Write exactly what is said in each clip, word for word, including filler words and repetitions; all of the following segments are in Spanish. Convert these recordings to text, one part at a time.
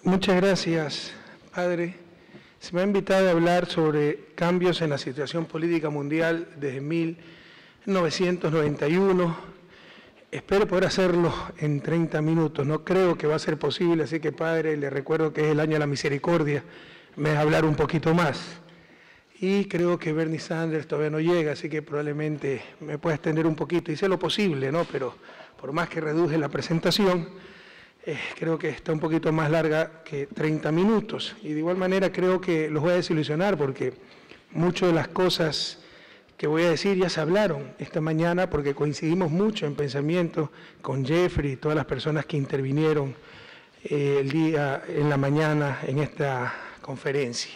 Muchas gracias, padre. Se me ha invitado a hablar sobre cambios en la situación política mundial desde mil novecientos noventa y uno. Espero poder hacerlo en treinta minutos. No creo que va a ser posible, así que, padre, le recuerdo que es el año de la misericordia. Me deja hablar un poquito más. Y creo que Bernie Sanders todavía no llega, así que probablemente me pueda extender un poquito. Hice lo posible, ¿no? Pero por más que reduje la presentación, eh, creo que está un poquito más larga que treinta minutos. Y de igual manera creo que los voy a desilusionar porque muchas de las cosas que voy a decir ya se hablaron esta mañana porque coincidimos mucho en pensamiento con Jeffrey y todas las personas que intervinieron eh, el día en la mañana en esta conferencia.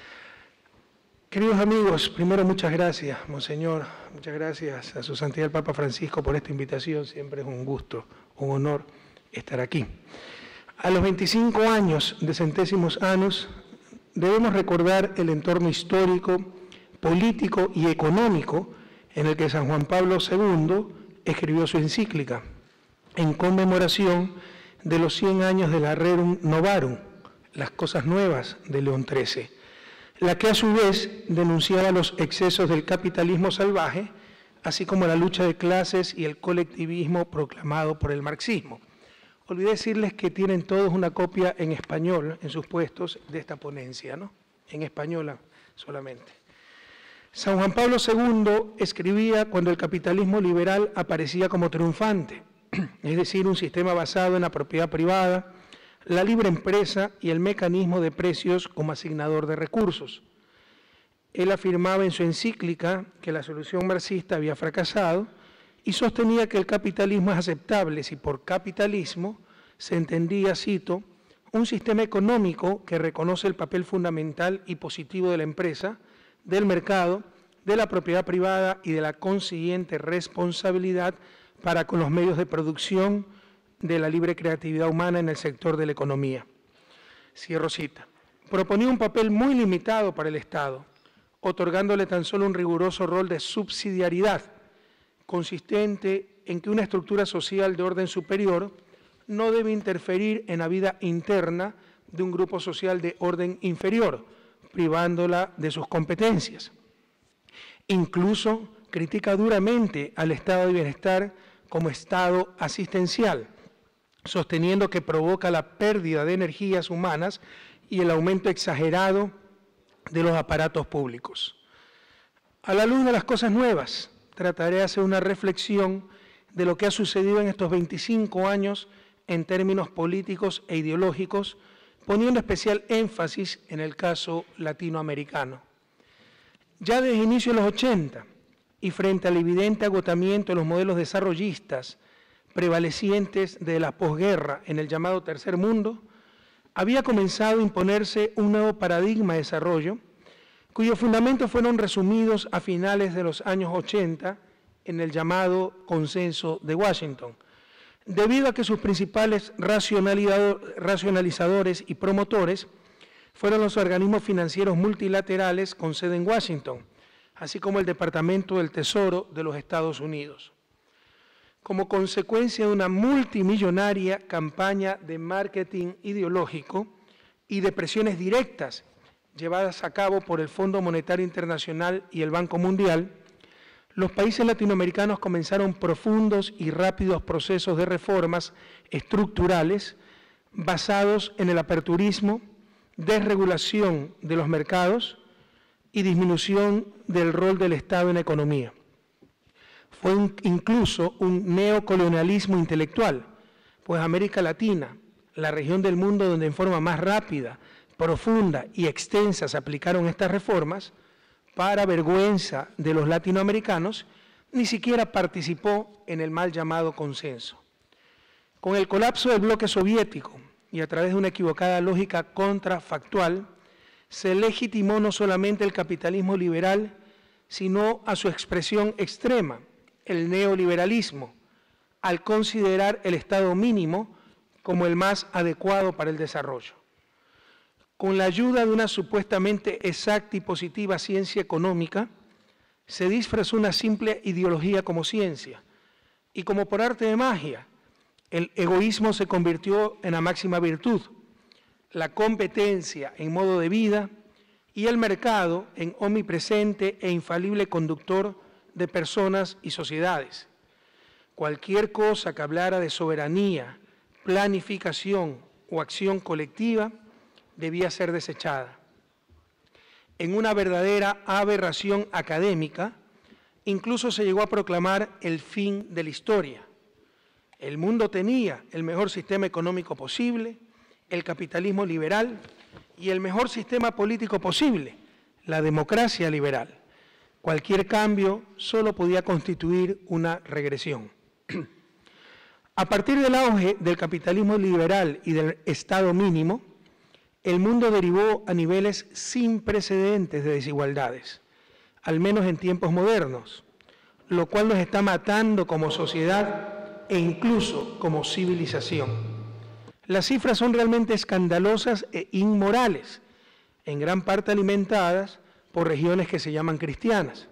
Queridos amigos, primero muchas gracias, Monseñor, muchas gracias a su santidad el Papa Francisco por esta invitación, siempre es un gusto, un honor estar aquí. A los veinticinco años de Centésimos Annus debemos recordar el entorno histórico, político y económico en el que San Juan Pablo segundo escribió su encíclica, en conmemoración de los cien años de la Rerum Novarum, las cosas nuevas de León trece, la que a su vez denunciaba los excesos del capitalismo salvaje, así como la lucha de clases y el colectivismo proclamado por el marxismo. Olvidé decirles que tienen todos una copia en español en sus puestos de esta ponencia, ¿no? En español solamente. San Juan Pablo segundo escribía cuando el capitalismo liberal aparecía como triunfante, es decir, un sistema basado en la propiedad privada, la libre empresa y el mecanismo de precios como asignador de recursos. Él afirmaba en su encíclica que la solución marxista había fracasado y sostenía que el capitalismo es aceptable si por capitalismo se entendía, cito, un sistema económico que reconoce el papel fundamental y positivo de la empresa, del mercado, de la propiedad privada y de la consiguiente responsabilidad para con los medios de producción de la libre creatividad humana en el sector de la economía. Cierro cita. Proponía un papel muy limitado para el Estado, otorgándole tan solo un riguroso rol de subsidiariedad, consistente en que una estructura social de orden superior no debe interferir en la vida interna de un grupo social de orden inferior, privándola de sus competencias. Incluso critica duramente al estado de bienestar como estado asistencial, sosteniendo que provoca la pérdida de energías humanas y el aumento exagerado de los aparatos públicos. A la luz de las cosas nuevas, trataré de hacer una reflexión de lo que ha sucedido en estos veinticinco años en términos políticos e ideológicos, poniendo especial énfasis en el caso latinoamericano. Ya desde inicios de los ochenta, y frente al evidente agotamiento de los modelos desarrollistas prevalecientes de la posguerra en el llamado Tercer Mundo, había comenzado a imponerse un nuevo paradigma de desarrollo, cuyos fundamentos fueron resumidos a finales de los años ochenta en el llamado Consenso de Washington, debido a que sus principales racionalizadores y promotores fueron los organismos financieros multilaterales con sede en Washington, así como el Departamento del Tesoro de los Estados Unidos. Como consecuencia de una multimillonaria campaña de marketing ideológico y de presiones directas llevadas a cabo por el Fondo Monetario Internacional y el Banco Mundial, los países latinoamericanos comenzaron profundos y rápidos procesos de reformas estructurales basados en el aperturismo, desregulación de los mercados y disminución del rol del Estado en la economía. Fue un, incluso un neocolonialismo intelectual, pues América Latina, la región del mundo donde en forma más rápida, profunda y extensa se aplicaron estas reformas, para vergüenza de los latinoamericanos, ni siquiera participó en el mal llamado consenso. Con el colapso del bloque soviético y a través de una equivocada lógica contrafactual, se legitimó no solamente el capitalismo liberal, sino a su expresión extrema, el neoliberalismo, al considerar el estado mínimo como el más adecuado para el desarrollo. Con la ayuda de una supuestamente exacta y positiva ciencia económica, se disfrazó una simple ideología como ciencia, y como por arte de magia, el egoísmo se convirtió en la máxima virtud. la competencia en modo de vida y el mercado en omnipresente e infalible conductor de personas y sociedades. Cualquier cosa que hablara de soberanía, planificación o acción colectiva debía ser desechada. En una verdadera aberración académica, incluso se llegó a proclamar el fin de la historia. El mundo tenía el mejor sistema económico posible, el capitalismo liberal, y el mejor sistema político posible, la democracia liberal. Cualquier cambio solo podía constituir una regresión. A partir del auge del capitalismo liberal y del Estado mínimo, el mundo derivó a niveles sin precedentes de desigualdades, al menos en tiempos modernos, lo cual nos está matando como sociedad e incluso como civilización. Las cifras son realmente escandalosas e inmorales, en gran parte alimentadas por regiones que se llaman cristianas.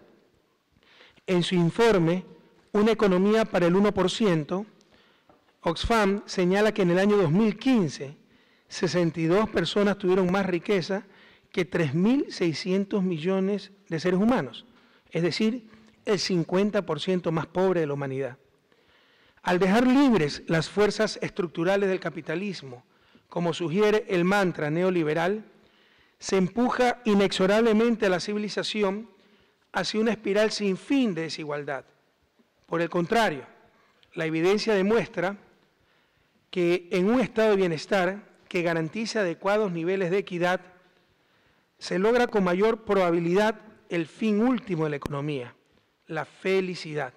En su informe, Una economía para el uno por ciento, Oxfam señala que en el año dos mil quince, sesenta y dos personas tuvieron más riqueza que tres mil seiscientos millones de seres humanos, es decir, el cincuenta por ciento más pobre de la humanidad. Al dejar libres las fuerzas estructurales del capitalismo, como sugiere el mantra neoliberal, se empuja inexorablemente a la civilización hacia una espiral sin fin de desigualdad. Por el contrario, la evidencia demuestra que en un estado de bienestar que garantice adecuados niveles de equidad, se logra con mayor probabilidad el fin último de la economía, la felicidad.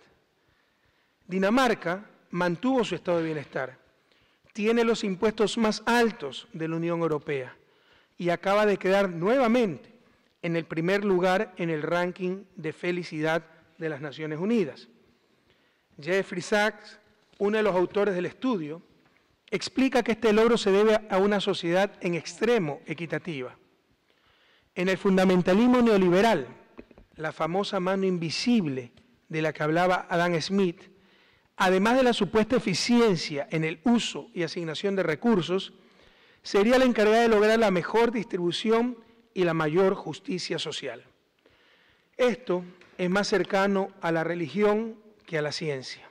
Dinamarca mantuvo su estado de bienestar, tiene los impuestos más altos de la Unión Europea y acaba de quedar nuevamente en el primer lugar en el ranking de felicidad de las Naciones Unidas. Jeffrey Sachs, uno de los autores del estudio, explica que este logro se debe a una sociedad en extremo equitativa. En el fundamentalismo neoliberal, la famosa mano invisible de la que hablaba Adam Smith, además de la supuesta eficiencia en el uso y asignación de recursos, sería la encargada de lograr la mejor distribución y la mayor justicia social. Esto es más cercano a la religión que a la ciencia.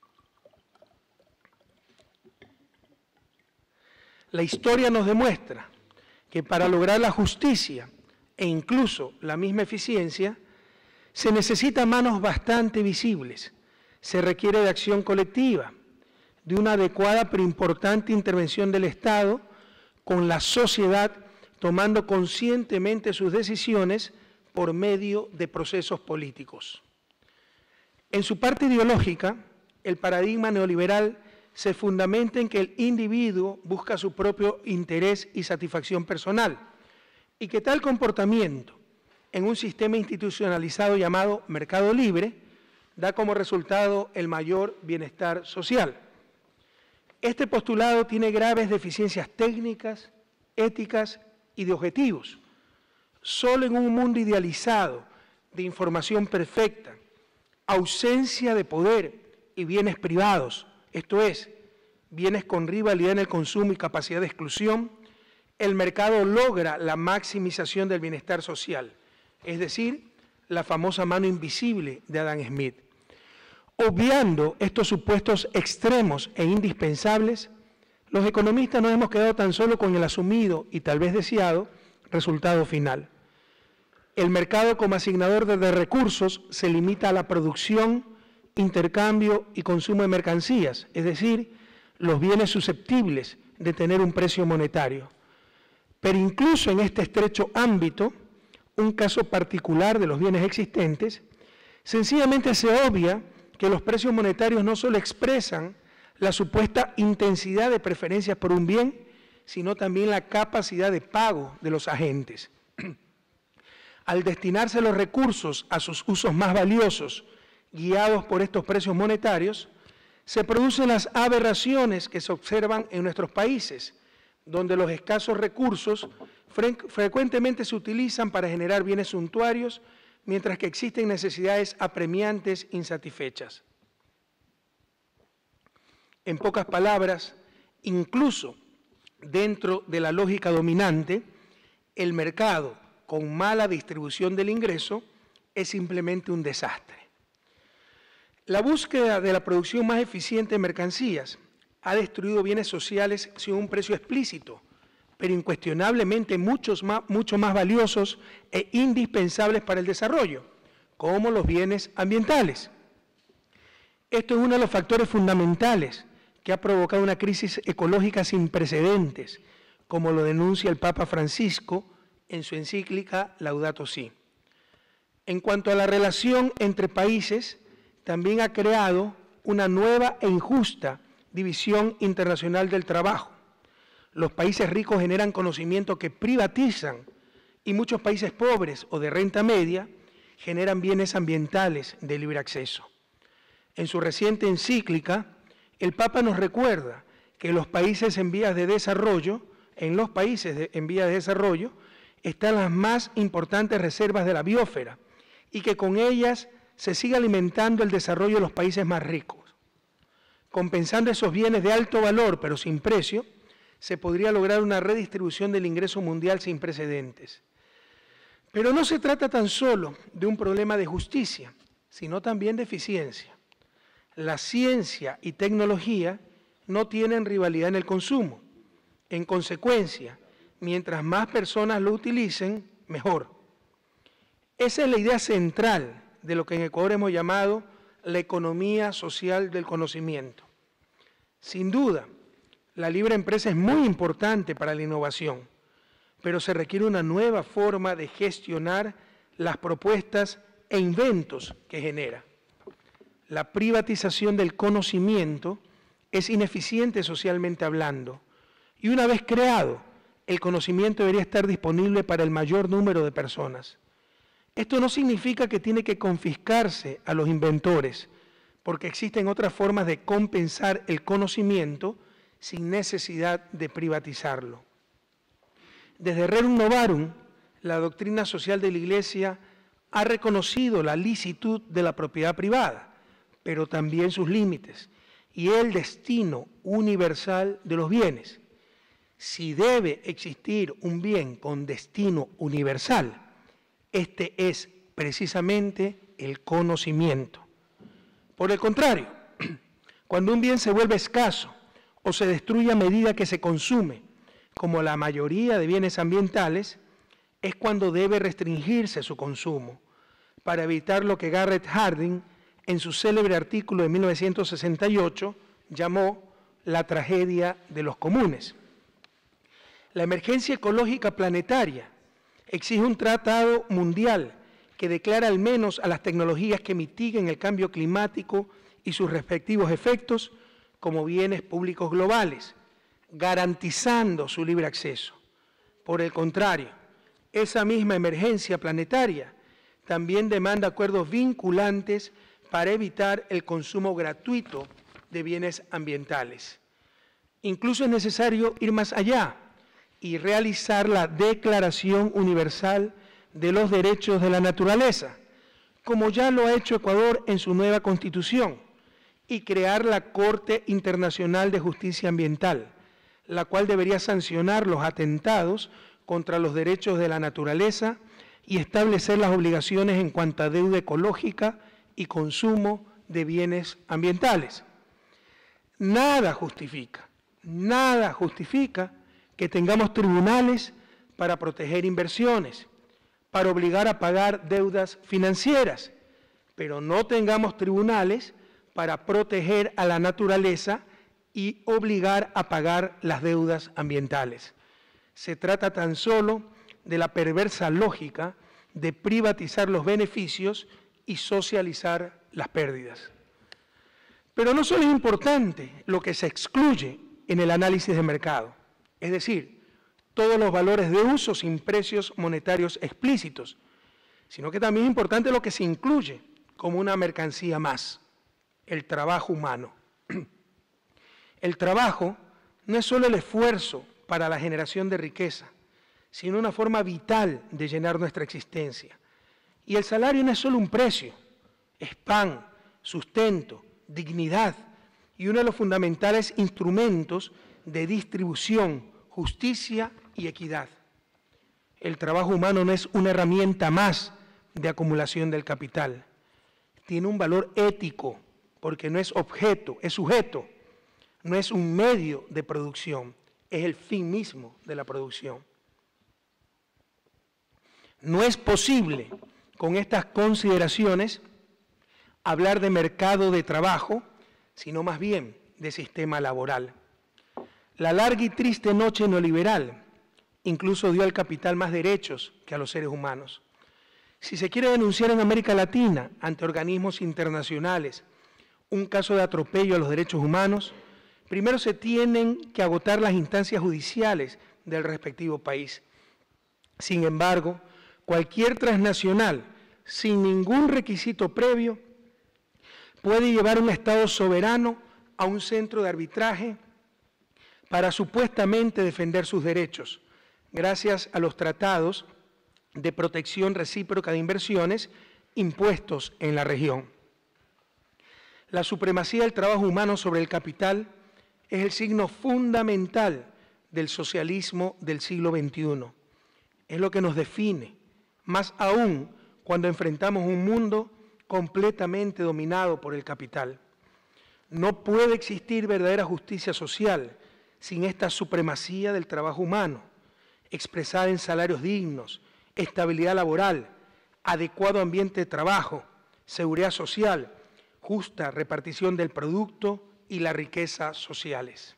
La historia nos demuestra que para lograr la justicia e incluso la misma eficiencia, se necesitan manos bastante visibles. Se requiere de acción colectiva, de una adecuada pero importante intervención del Estado con la sociedad tomando conscientemente sus decisiones por medio de procesos políticos. En su parte ideológica, el paradigma neoliberal se fundamenta en que el individuo busca su propio interés y satisfacción personal y que tal comportamiento en un sistema institucionalizado llamado mercado libre da como resultado el mayor bienestar social. Este postulado tiene graves deficiencias técnicas, éticas y de objetivos. Solo en un mundo idealizado, de información perfecta, ausencia de poder y bienes privados, esto es, bienes con rivalidad en el consumo y capacidad de exclusión, el mercado logra la maximización del bienestar social, es decir, la famosa mano invisible de Adam Smith. Obviando estos supuestos extremos e indispensables, los economistas nos hemos quedado tan solo con el asumido y tal vez deseado resultado final. El mercado como asignador de recursos se limita a la producción, intercambio y consumo de mercancías, es decir, los bienes susceptibles de tener un precio monetario. Pero incluso en este estrecho ámbito, un caso particular de los bienes existentes, sencillamente se obvia que los precios monetarios no solo expresan la supuesta intensidad de preferencias por un bien, sino también la capacidad de pago de los agentes. Al destinarse los recursos a sus usos más valiosos, guiados por estos precios monetarios, se producen las aberraciones que se observan en nuestros países, donde los escasos recursos fre frecuentemente se utilizan para generar bienes suntuarios, mientras que existen necesidades apremiantes insatisfechas. En pocas palabras, incluso dentro de la lógica dominante, el mercado con mala distribución del ingreso es simplemente un desastre. La búsqueda de la producción más eficiente de mercancías ha destruido bienes sociales sin un precio explícito, pero incuestionablemente muchos más, mucho más valiosos e indispensables para el desarrollo, como los bienes ambientales. Esto es uno de los factores fundamentales que ha provocado una crisis ecológica sin precedentes, como lo denuncia el Papa Francisco en su encíclica Laudato Si. En cuanto a la relación entre países, también ha creado una nueva e injusta división internacional del trabajo. Los países ricos generan conocimiento que privatizan y muchos países pobres o de renta media generan bienes ambientales de libre acceso. En su reciente encíclica, el Papa nos recuerda que los países en vías de desarrollo, en los países de, en vías de desarrollo, están las más importantes reservas de la biosfera y que con ellas se sigue alimentando el desarrollo de los países más ricos. Compensando esos bienes de alto valor pero sin precio, se podría lograr una redistribución del ingreso mundial sin precedentes. Pero no se trata tan solo de un problema de justicia, sino también de eficiencia. La ciencia y tecnología no tienen rivalidad en el consumo. En consecuencia, mientras más personas lo utilicen, mejor. Esa es la idea central de lo que en Ecuador hemos llamado la economía social del conocimiento. Sin duda, la libre empresa es muy importante para la innovación, pero se requiere una nueva forma de gestionar las propuestas e inventos que genera. La privatización del conocimiento es ineficiente socialmente hablando, y una vez creado, el conocimiento debería estar disponible para el mayor número de personas. Esto no significa que tiene que confiscarse a los inventores, porque existen otras formas de compensar el conocimiento sin necesidad de privatizarlo. Desde Rerum Novarum, la doctrina social de la Iglesia ha reconocido la licitud de la propiedad privada, pero también sus límites, y el destino universal de los bienes. Si debe existir un bien con destino universal, este es precisamente el conocimiento. Por el contrario, cuando un bien se vuelve escaso o se destruye a medida que se consume, como la mayoría de bienes ambientales, es cuando debe restringirse su consumo, para evitar lo que Garrett Hardin, en su célebre artículo de mil novecientos sesenta y ocho, llamó la tragedia de los comunes. La emergencia ecológica planetaria exige un tratado mundial que declara al menos a las tecnologías que mitiguen el cambio climático y sus respectivos efectos como bienes públicos globales, garantizando su libre acceso. Por el contrario, esa misma emergencia planetaria también demanda acuerdos vinculantes para evitar el consumo gratuito de bienes ambientales. Incluso es necesario ir más allá y realizar la Declaración Universal de los Derechos de la Naturaleza, como ya lo ha hecho Ecuador en su nueva Constitución, y crear la Corte Internacional de Justicia Ambiental, la cual debería sancionar los atentados contra los derechos de la naturaleza y establecer las obligaciones en cuanto a deuda ecológica y consumo de bienes ambientales. Nada justifica, nada justifica que tengamos tribunales para proteger inversiones, para obligar a pagar deudas financieras, pero no tengamos tribunales para proteger a la naturaleza y obligar a pagar las deudas ambientales. Se trata tan solo de la perversa lógica de privatizar los beneficios y socializar las pérdidas. Pero no solo es importante lo que se excluye en el análisis de mercado, es decir, todos los valores de uso sin precios monetarios explícitos, sino que también es importante lo que se incluye como una mercancía más, el trabajo humano. El trabajo no es solo el esfuerzo para la generación de riqueza, sino una forma vital de llenar nuestra existencia. Y el salario no es solo un precio, es pan, sustento, dignidad y uno de los fundamentales instrumentos de distribución, justicia y equidad. El trabajo humano no es una herramienta más de acumulación del capital. Tiene un valor ético, porque no es objeto, es sujeto. No es un medio de producción, es el fin mismo de la producción. No es posible, con estas consideraciones, hablar de mercado de trabajo, sino más bien de sistema laboral. La larga y triste noche neoliberal incluso dio al capital más derechos que a los seres humanos. Si se quiere denunciar en América Latina, ante organismos internacionales, un caso de atropello a los derechos humanos, primero se tienen que agotar las instancias judiciales del respectivo país. Sin embargo, cualquier transnacional, sin ningún requisito previo, puede llevar un Estado soberano a un centro de arbitraje para supuestamente defender sus derechos, gracias a los tratados de protección recíproca de inversiones impuestos en la región. La supremacía del trabajo humano sobre el capital es el signo fundamental del socialismo del siglo veintiuno. Es lo que nos define, más aún cuando enfrentamos un mundo completamente dominado por el capital. No puede existir verdadera justicia social sin esta supremacía del trabajo humano, expresada en salarios dignos, estabilidad laboral, adecuado ambiente de trabajo, seguridad social, justa repartición del producto y la riqueza sociales.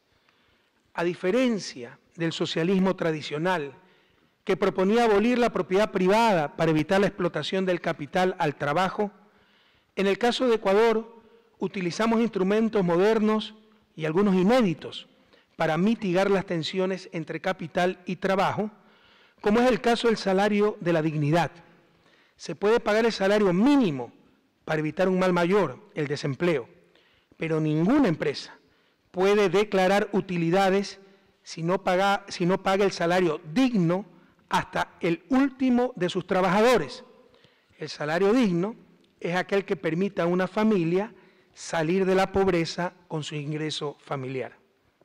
A diferencia del socialismo tradicional, que proponía abolir la propiedad privada para evitar la explotación del capital al trabajo, en el caso de Ecuador utilizamos instrumentos modernos y algunos inéditos para mitigar las tensiones entre capital y trabajo, como es el caso del salario de la dignidad. Se puede pagar el salario mínimo para evitar un mal mayor, el desempleo, pero ninguna empresa puede declarar utilidades si no paga, si no paga el salario digno hasta el último de sus trabajadores. El salario digno es aquel que permita a una familia salir de la pobreza con su ingreso familiar.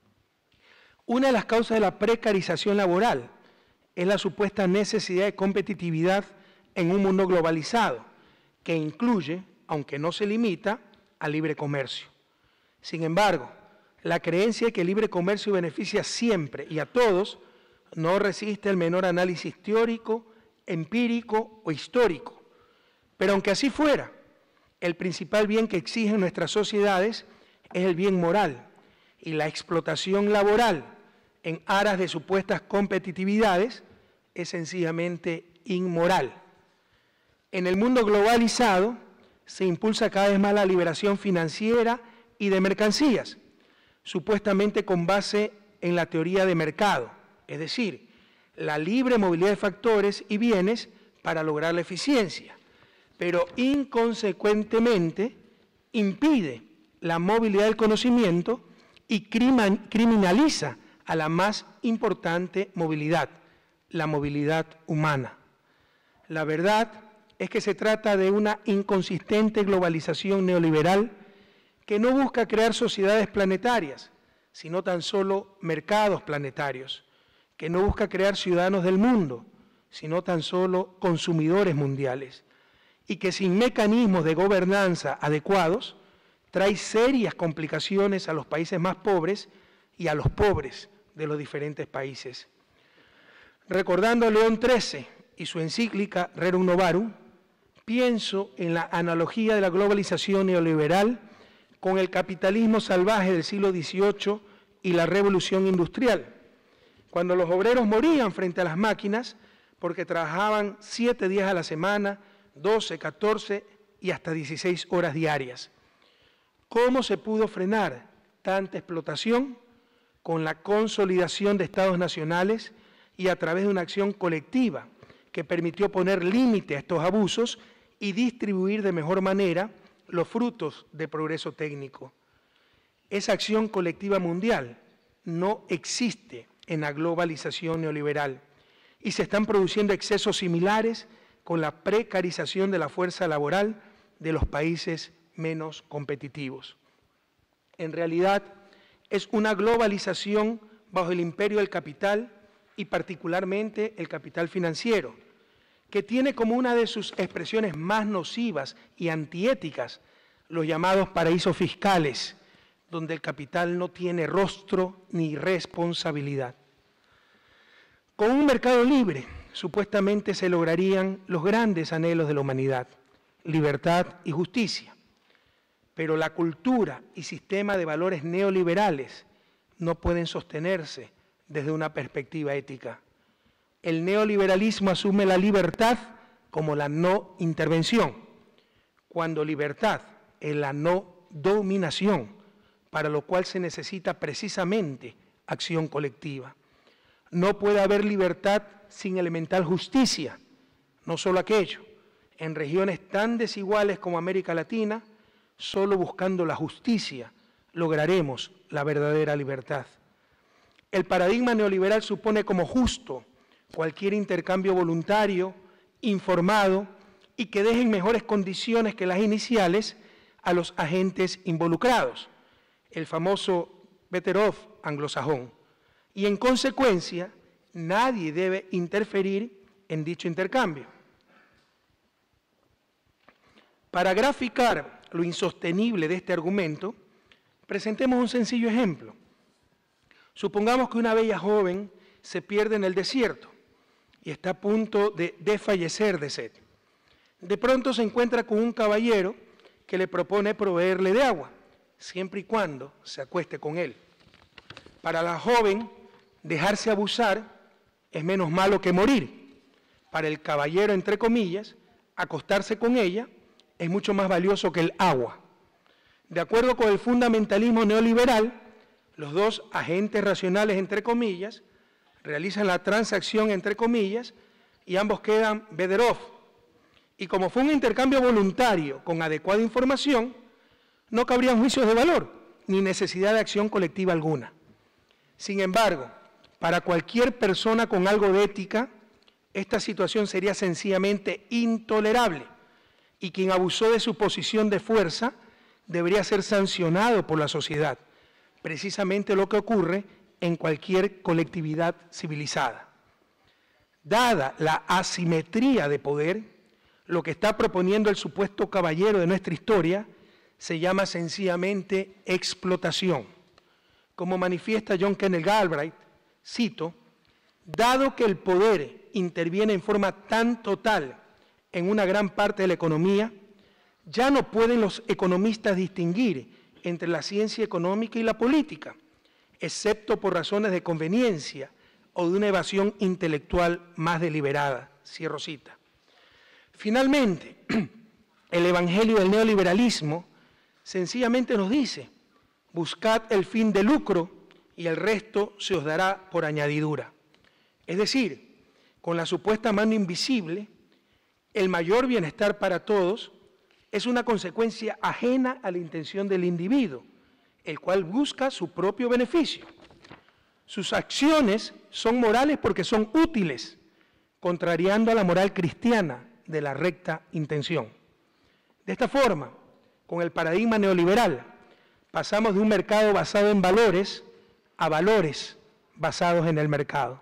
Una de las causas de la precarización laboral es la supuesta necesidad de competitividad en un mundo globalizado, que incluye, aunque no se limita, al libre comercio. Sin embargo, la creencia de que el libre comercio beneficia siempre y a todos no resiste el menor análisis teórico, empírico o histórico. Pero aunque así fuera, el principal bien que exigen nuestras sociedades es el bien moral, y la explotación laboral en aras de supuestas competitividades es sencillamente inmoral. En el mundo globalizado se impulsa cada vez más la liberación financiera y de mercancías, supuestamente con base en la teoría de mercado, es decir, la libre movilidad de factores y bienes para lograr la eficiencia, pero inconsecuentemente impide la movilidad del conocimiento y criminaliza a la más importante movilidad, la movilidad humana. La verdad es que se trata de una inconsistente globalización neoliberal que no busca crear sociedades planetarias, sino tan solo mercados planetarios, que no busca crear ciudadanos del mundo, sino tan solo consumidores mundiales, y que sin mecanismos de gobernanza adecuados trae serias complicaciones a los países más pobres y a los pobres de los diferentes países. Recordando a León trece y su encíclica Rerum Novarum, pienso en la analogía de la globalización neoliberal con el capitalismo salvaje del siglo dieciocho y la revolución industrial, cuando los obreros morían frente a las máquinas porque trabajaban siete días a la semana, doce, catorce y hasta dieciséis horas diarias. ¿Cómo se pudo frenar tanta explotación? Con la consolidación de estados nacionales y a través de una acción colectiva que permitió poner límite a estos abusos y distribuir de mejor manera los frutos de progreso técnico. Esa acción colectiva mundial no existe en la globalización neoliberal y se están produciendo excesos similares con la precarización de la fuerza laboral de los países menos competitivos. En realidad, es una globalización bajo el imperio del capital y particularmente el capital financiero, que tiene como una de sus expresiones más nocivas y antiéticas los llamados paraísos fiscales, donde el capital no tiene rostro ni responsabilidad. Con un mercado libre, supuestamente se lograrían los grandes anhelos de la humanidad, libertad y justicia. Pero la cultura y sistema de valores neoliberales no pueden sostenerse desde una perspectiva ética. El neoliberalismo asume la libertad como la no intervención, cuando libertad es la no dominación, para lo cual se necesita precisamente acción colectiva. No puede haber libertad sin elemental justicia, no solo aquello. En regiones tan desiguales como América Latina, solo buscando la justicia lograremos la verdadera libertad. El paradigma neoliberal supone como justo cualquier intercambio voluntario, informado y que deje en mejores condiciones que las iniciales a los agentes involucrados, el famoso better off anglosajón. Y en consecuencia, nadie debe interferir en dicho intercambio. Para graficar lo insostenible de este argumento, presentemos un sencillo ejemplo. Supongamos que una bella joven se pierde en el desierto y está a punto de desfallecer de sed. De pronto se encuentra con un caballero que le propone proveerle de agua, siempre y cuando se acueste con él. Para la joven, dejarse abusar es menos malo que morir. Para el caballero, entre comillas, acostarse con ella es mucho más valioso que el agua. De acuerdo con el fundamentalismo neoliberal, los dos agentes racionales, entre comillas, realizan la transacción, entre comillas, y ambos quedan better off. Y como fue un intercambio voluntario con adecuada información, no cabrían juicios de valor ni necesidad de acción colectiva alguna. Sin embargo, para cualquier persona con algo de ética, esta situación sería sencillamente intolerable y quien abusó de su posición de fuerza debería ser sancionado por la sociedad, precisamente lo que ocurre en cualquier colectividad civilizada. Dada la asimetría de poder, lo que está proponiendo el supuesto caballero de nuestra historia se llama sencillamente explotación. Como manifiesta John Kenneth Galbraith, cito, dado que el poder interviene en forma tan total en una gran parte de la economía, ya no pueden los economistas distinguir entre la ciencia económica y la política, excepto por razones de conveniencia o de una evasión intelectual más deliberada. Cierro cita. Finalmente, el evangelio del neoliberalismo sencillamente nos dice, buscad el fin de lucro y el resto se os dará por añadidura. Es decir, con la supuesta mano invisible, el mayor bienestar para todos es una consecuencia ajena a la intención del individuo, el cual busca su propio beneficio. Sus acciones son morales porque son útiles, contrariando a la moral cristiana de la recta intención. De esta forma, con el paradigma neoliberal, pasamos de un mercado basado en valores a valores basados en el mercado.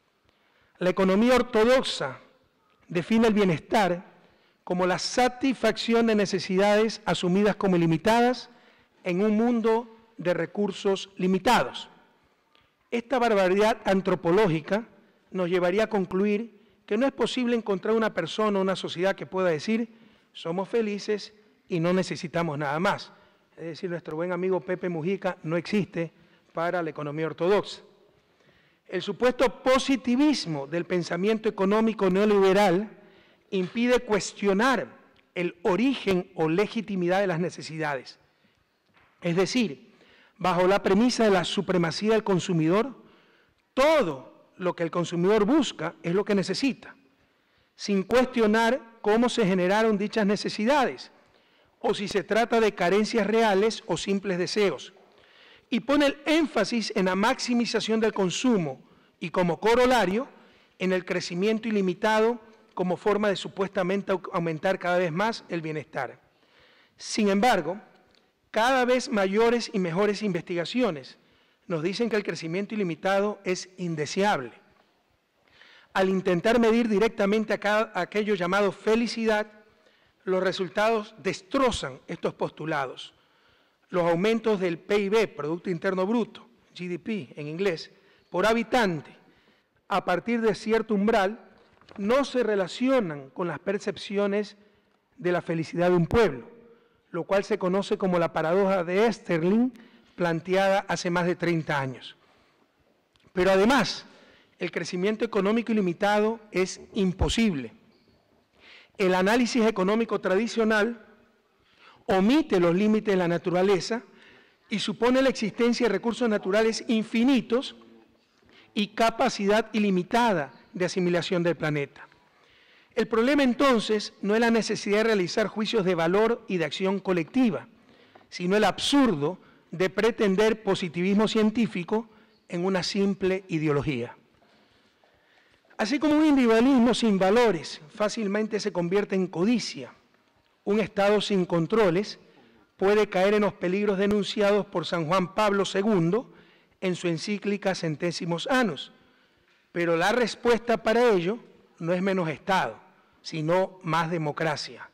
La economía ortodoxa define el bienestar como la satisfacción de necesidades asumidas como ilimitadas en un mundo de recursos limitados. Esta barbaridad antropológica nos llevaría a concluir que no es posible encontrar una persona o una sociedad que pueda decir somos felices y no necesitamos nada más. Es decir, nuestro buen amigo Pepe Mujica no existe para la economía ortodoxa. El supuesto positivismo del pensamiento económico neoliberal impide cuestionar el origen o legitimidad de las necesidades. Es decir, bajo la premisa de la supremacía del consumidor, todo lo que el consumidor busca es lo que necesita, sin cuestionar cómo se generaron dichas necesidades, o si se trata de carencias reales o simples deseos, y pone el énfasis en la maximización del consumo y como corolario en el crecimiento ilimitado como forma de supuestamente aumentar cada vez más el bienestar. Sin embargo, cada vez mayores y mejores investigaciones nos dicen que el crecimiento ilimitado es indeseable. Al intentar medir directamente a cada, a aquello llamado felicidad, los resultados destrozan estos postulados. Los aumentos del P I B, Producto Interno Bruto, G D P en inglés, por habitante, a partir de cierto umbral, no se relacionan con las percepciones de la felicidad de un pueblo, lo cual se conoce como la paradoja de Easterlin, planteada hace más de treinta años. Pero además, el crecimiento económico ilimitado es imposible. El análisis económico tradicional omite los límites de la naturaleza y supone la existencia de recursos naturales infinitos y capacidad ilimitada de asimilación del planeta. El problema entonces no es la necesidad de realizar juicios de valor y de acción colectiva, sino el absurdo de pretender positivismo científico en una simple ideología. Así como un individualismo sin valores fácilmente se convierte en codicia, un Estado sin controles puede caer en los peligros denunciados por San Juan Pablo segundo en su encíclica Centésimos Annus, pero la respuesta para ello no es menos Estado, sino más democracia.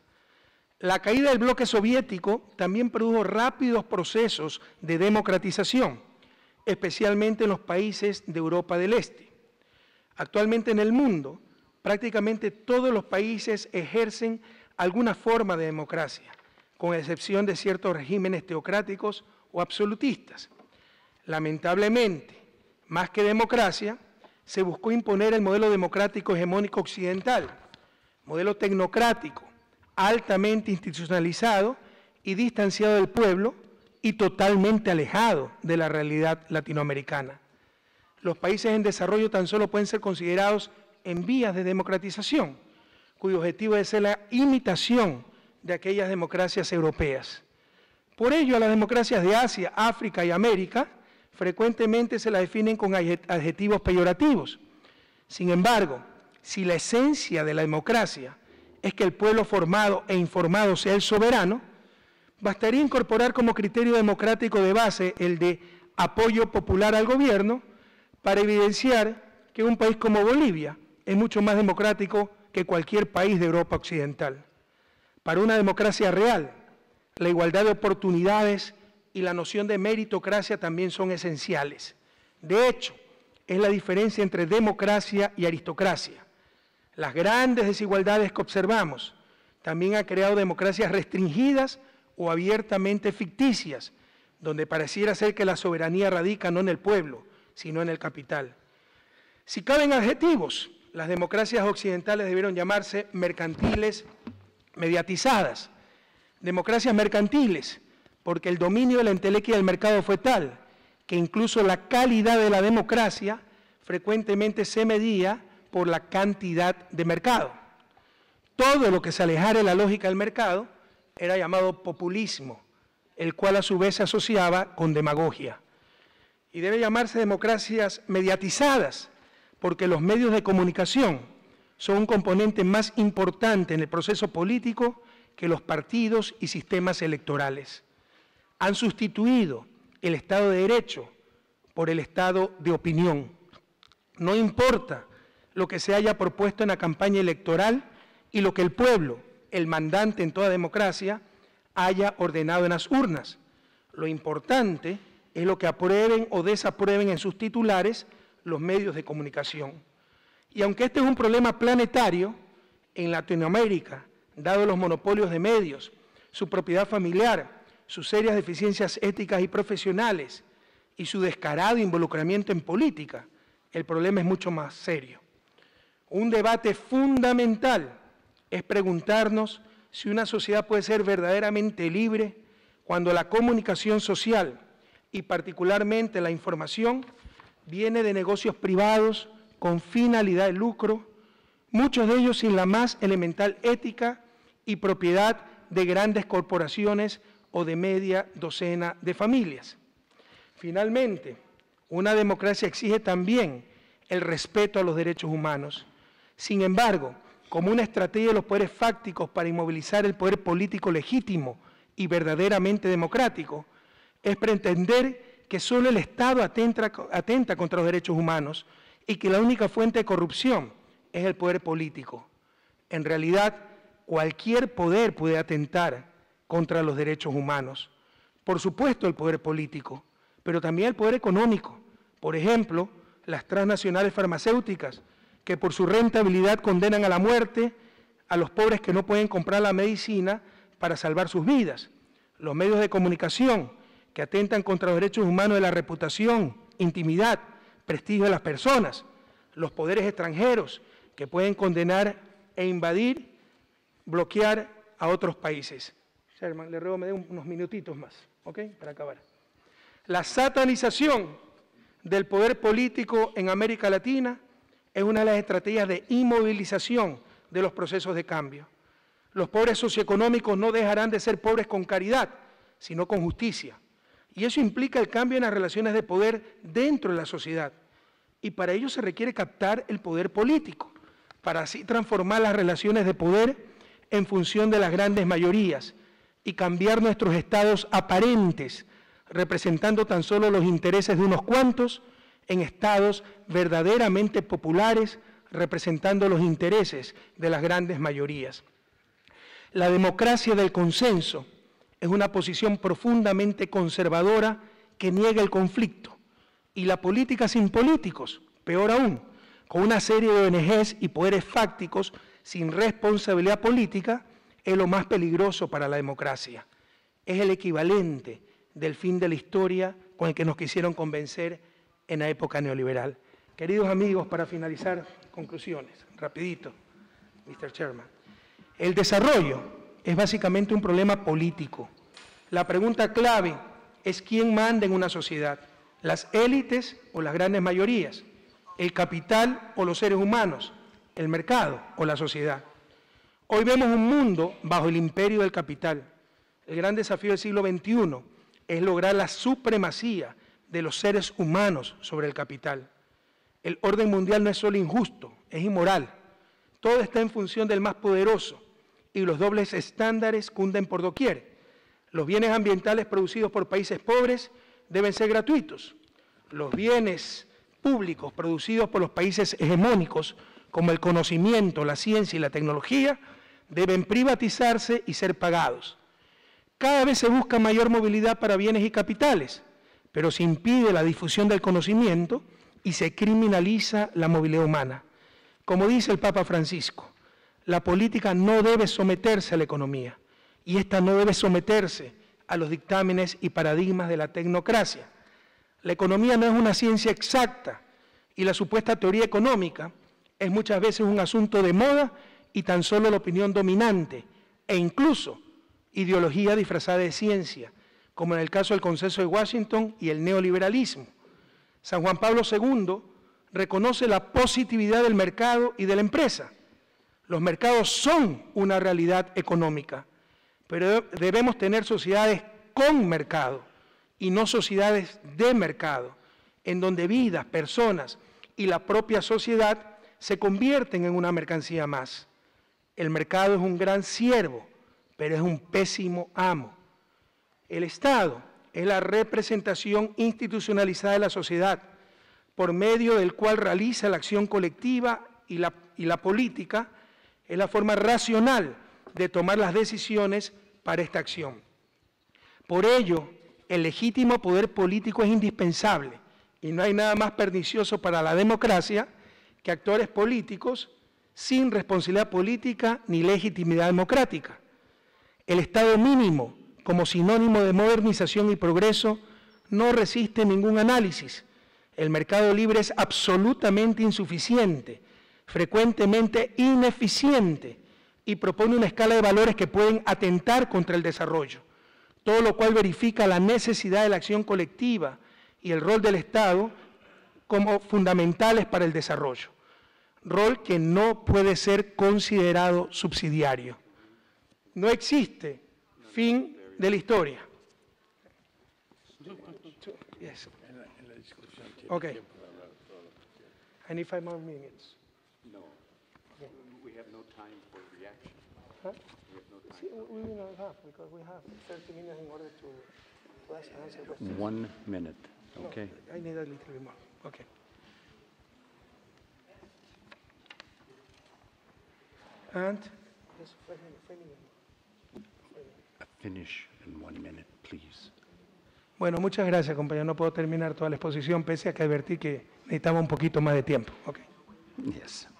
La caída del bloque soviético también produjo rápidos procesos de democratización, especialmente en los países de Europa del Este. Actualmente en el mundo, prácticamente todos los países ejercen alguna forma de democracia, con excepción de ciertos regímenes teocráticos o absolutistas. Lamentablemente, más que democracia, se buscó imponer el modelo democrático hegemónico occidental, modelo tecnocrático, altamente institucionalizado y distanciado del pueblo y totalmente alejado de la realidad latinoamericana. Los países en desarrollo tan solo pueden ser considerados en vías de democratización, cuyo objetivo es ser la imitación de aquellas democracias europeas. Por ello, a las democracias de Asia, África y América frecuentemente se las definen con adjetivos peyorativos. Sin embargo, si la esencia de la democracia es que el pueblo formado e informado sea el soberano, bastaría incorporar como criterio democrático de base el de apoyo popular al gobierno para evidenciar que un país como Bolivia es mucho más democrático que cualquier país de Europa occidental. Para una democracia real, la igualdad de oportunidades y la noción de meritocracia también son esenciales. De hecho, es la diferencia entre democracia y aristocracia. Las grandes desigualdades que observamos también han creado democracias restringidas o abiertamente ficticias, donde pareciera ser que la soberanía radica no en el pueblo, sino en el capital. Si caben adjetivos, las democracias occidentales debieron llamarse mercantiles mediatizadas. Democracias mercantiles, porque el dominio de la entelequia del mercado fue tal que incluso la calidad de la democracia frecuentemente se medía por la cantidad de mercado. Todo lo que se alejara de la lógica del mercado era llamado populismo, el cual a su vez se asociaba con demagogia. Y debe llamarse democracias mediatizadas, porque los medios de comunicación son un componente más importante en el proceso político que los partidos y sistemas electorales. Han sustituido el Estado de Derecho por el Estado de opinión. No importa lo que se haya propuesto en la campaña electoral y lo que el pueblo, el mandante en toda democracia, haya ordenado en las urnas. Lo importante es lo que aprueben o desaprueben en sus titulares los medios de comunicación. Y aunque este es un problema planetario, en Latinoamérica, dado los monopolios de medios, su propiedad familiar, sus serias deficiencias éticas y profesionales y su descarado involucramiento en política, el problema es mucho más serio. Un debate fundamental es preguntarnos si una sociedad puede ser verdaderamente libre cuando la comunicación social y particularmente la información viene de negocios privados con finalidad de lucro, muchos de ellos sin la más elemental ética y propiedad de grandes corporaciones o de media docena de familias. Finalmente, una democracia exige también el respeto a los derechos humanos. Sin embargo, como una estrategia de los poderes fácticos para inmovilizar el poder político legítimo y verdaderamente democrático, es pretender que solo el Estado atenta, atenta contra los derechos humanos y que la única fuente de corrupción es el poder político. En realidad, cualquier poder puede atentar contra los derechos humanos. Por supuesto, el poder político, pero también el poder económico. Por ejemplo, las transnacionales farmacéuticas, que por su rentabilidad condenan a la muerte a los pobres que no pueden comprar la medicina para salvar sus vidas. Los medios de comunicación, que atentan contra los derechos humanos de la reputación, intimidad, prestigio de las personas. Los poderes extranjeros, que pueden condenar e invadir, bloquear a otros países. Sherman, le ruego me dé unos minutitos más, ¿ok? Para acabar. La satanización del poder político en América Latina es una de las estrategias de inmovilización de los procesos de cambio. Los pobres socioeconómicos no dejarán de ser pobres con caridad, sino con justicia. Y eso implica el cambio en las relaciones de poder dentro de la sociedad. Y para ello se requiere captar el poder político, para así transformar las relaciones de poder en función de las grandes mayorías y cambiar nuestros estados aparentes, representando tan solo los intereses de unos cuantos, en estados verdaderamente populares, representando los intereses de las grandes mayorías. La democracia del consenso es una posición profundamente conservadora que niega el conflicto, y la política sin políticos, peor aún, con una serie de O N Ges y poderes fácticos sin responsabilidad política, es lo más peligroso para la democracia. Es el equivalente del fin de la historia con el que nos quisieron convencer en la época neoliberal. Queridos amigos, para finalizar, conclusiones, rapidito, mister Chairman. El desarrollo es básicamente un problema político. La pregunta clave es quién manda en una sociedad, las élites o las grandes mayorías, el capital o los seres humanos, el mercado o la sociedad. Hoy vemos un mundo bajo el imperio del capital. El gran desafío del siglo veintiuno es lograr la supremacía de los seres humanos sobre el capital. El orden mundial no es solo injusto, es inmoral. Todo está en función del más poderoso y los dobles estándares cunden por doquier. Los bienes ambientales producidos por países pobres deben ser gratuitos. Los bienes públicos producidos por los países hegemónicos, como el conocimiento, la ciencia y la tecnología, deben privatizarse y ser pagados. Cada vez se busca mayor movilidad para bienes y capitales, pero se impide la difusión del conocimiento y se criminaliza la movilidad humana. Como dice el Papa Francisco, la política no debe someterse a la economía y esta no debe someterse a los dictámenes y paradigmas de la tecnocracia. La economía no es una ciencia exacta y la supuesta teoría económica es muchas veces un asunto de moda y tan solo la opinión dominante e incluso ideología disfrazada de ciencia, como en el caso del Consenso de Washington y el neoliberalismo. San Juan Pablo segundo reconoce la positividad del mercado y de la empresa. Los mercados son una realidad económica, pero debemos tener sociedades con mercado y no sociedades de mercado, en donde vidas, personas y la propia sociedad se convierten en una mercancía más. El mercado es un gran siervo, pero es un pésimo amo. El Estado es la representación institucionalizada de la sociedad, por medio del cual realiza la acción colectiva y la, y la política es la forma racional de tomar las decisiones para esta acción. Por ello, el legítimo poder político es indispensable y no hay nada más pernicioso para la democracia que actores políticos sin responsabilidad política ni legitimidad democrática. El Estado mínimo, como sinónimo de modernización y progreso, no resiste ningún análisis. El mercado libre es absolutamente insuficiente, frecuentemente ineficiente y propone una escala de valores que pueden atentar contra el desarrollo, todo lo cual verifica la necesidad de la acción colectiva y el rol del Estado como fundamentales para el desarrollo, rol que no puede ser considerado subsidiario. No existe fin de la historia. Yes. Okay. I need five more minutes. No. Okay. We have no time for reaction. Huh? We have no time. See, we will not have, because we have thirty minutes in order to, to answer questions. One minute. Okay. I need a little bit more. Okay. And Finish in one minute, please. bueno, muchas gracias, compañero. No puedo terminar toda la exposición, pese a que advertí que necesitaba un poquito más de tiempo. Okay. Yes.